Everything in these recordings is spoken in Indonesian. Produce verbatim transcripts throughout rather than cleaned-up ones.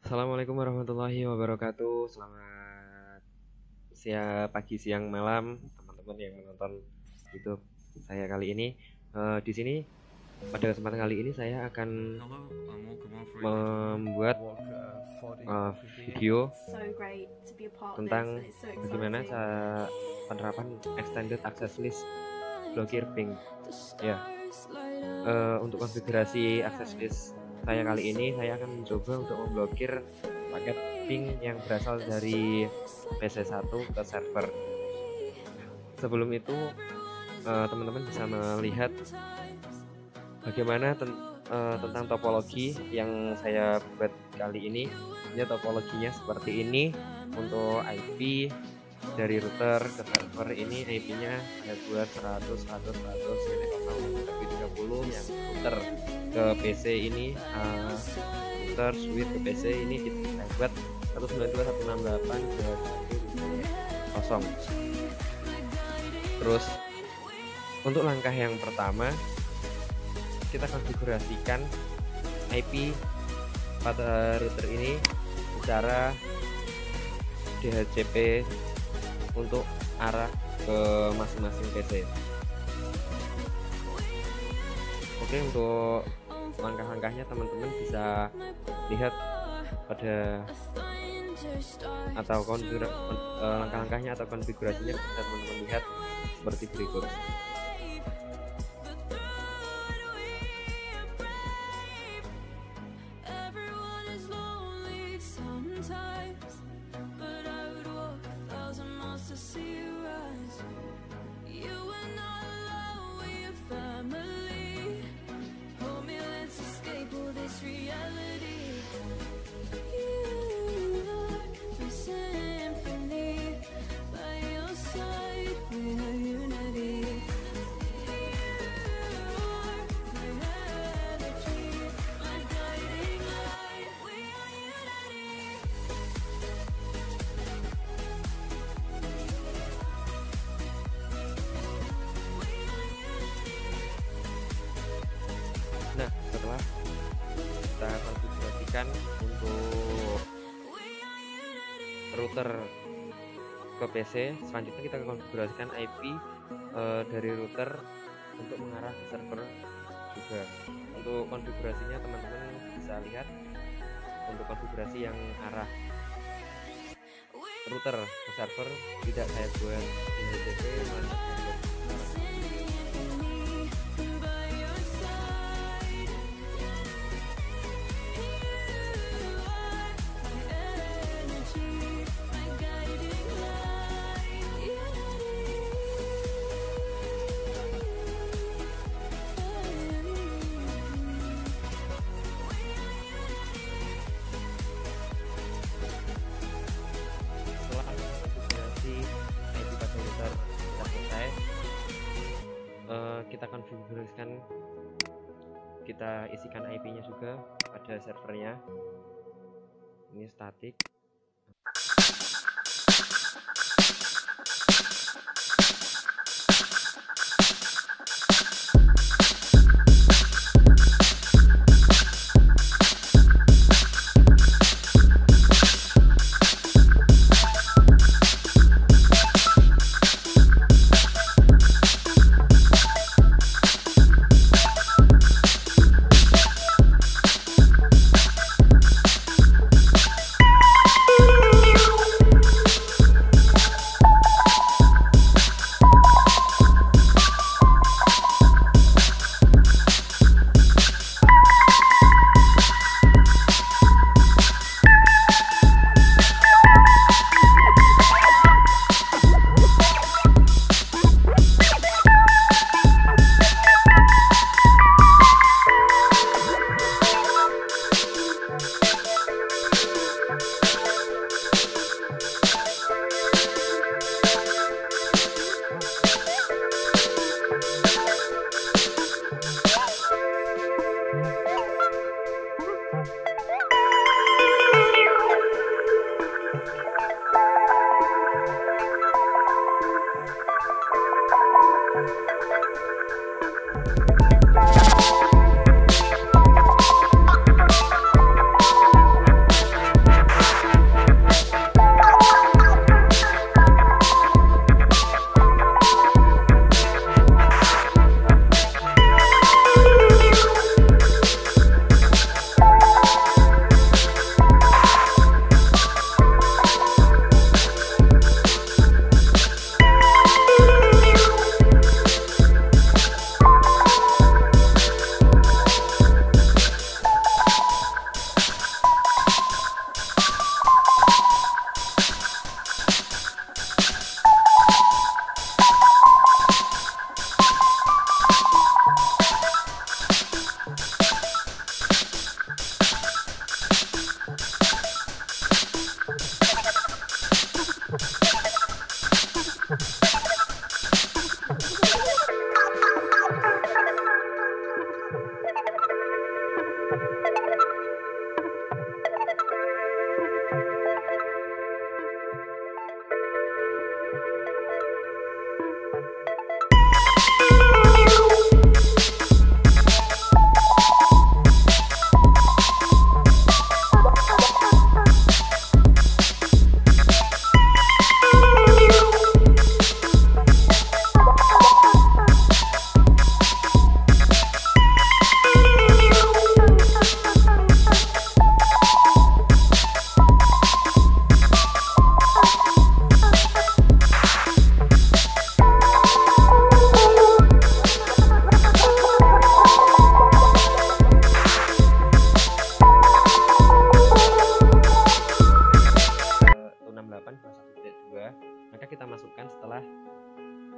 Assalamualaikum warahmatullahi wabarakatuh. Selamat siang, pagi, siang, malam, teman-teman yang menonton YouTube saya kali ini. Uh, di sini pada kesempatan kali ini saya akan membuat uh, video tentang bagaimana cara penerapan extended access list blokir ping. Ya, uh, untuk konfigurasi access list saya kali ini saya akan mencoba untuk memblokir paket ping yang berasal dari P C satu ke server. Sebelum itu teman-teman uh, bisa melihat bagaimana ten uh, tentang topologi yang saya buat kali ini. Ya, topologinya seperti ini. Untuk I P dari router ke server ini I P-nya saya buat seratus, seratus, seratus, ini tiga puluh yang router ke P C ini, uh, router switch ke P C ini kita buat satu sembilan dua satu enam delapan kosong. Terus untuk langkah yang pertama kita konfigurasikan I P pada router ini secara D H C P untuk arah ke masing-masing P C. Oke, untuk langkah-langkahnya teman-teman bisa lihat pada atau konfigur uh, langkah-langkahnya atau konfigurasinya bisa teman-teman lihat seperti berikut. Nah, setelah kita konfigurasikan untuk router ke P C, selanjutnya kita konfigurasikan I P uh, dari router untuk mengarah ke server juga. Untuk konfigurasinya teman-teman bisa lihat untuk konfigurasi yang arah router ke server tidak saya buat D H C P, melainkan kita konfigurasikan, kita isikan I P-nya juga pada servernya. Ini statik.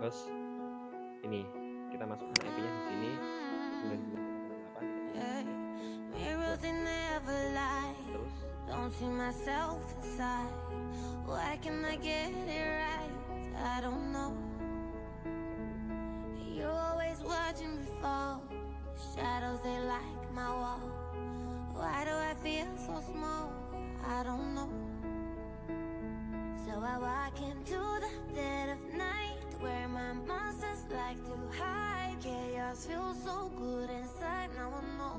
Terus ini kita masukkan I P nya di sini sembilan puluh delapan. Terus Don't see myself inside. Why can I get it right? I don't know. You're always watching me fall. Shadows, they like my wall. Why do I feel so small? I don't know. So I walk into the dead of night, where my monsters like to hide. Chaos feels so good inside, now I know.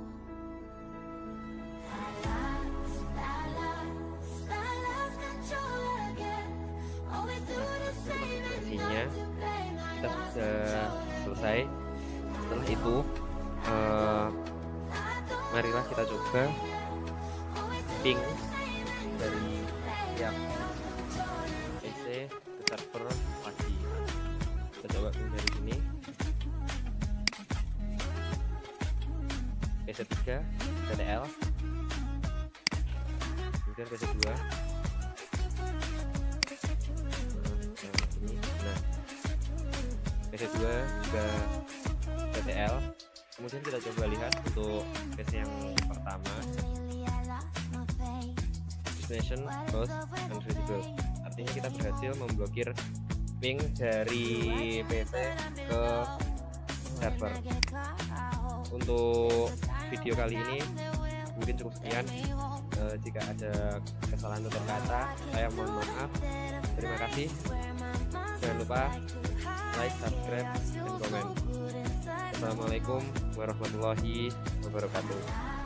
I lost, I lost, I lost control again. Always do the same and not to blame. Kita sudah selesai. Setelah itu uh, marilah kita coba ping dari tiap P C ke server lagi. Kita coba ping dari sini. P C tiga T T L, kemudian P C dua. Nah, P C dua juga T T L. Kemudian kita coba lihat untuk P C yang pertama, destination, host, unreadable. Artinya kita berhasil memblokir ping dari P C ke server. Untuk video kali ini mungkin cukup sekian. E, jika ada kesalahan tutur kata, saya mohon maaf. Terima kasih. Jangan lupa like, subscribe, dan komen. Assalamualaikum warahmatullahi wabarakatuh.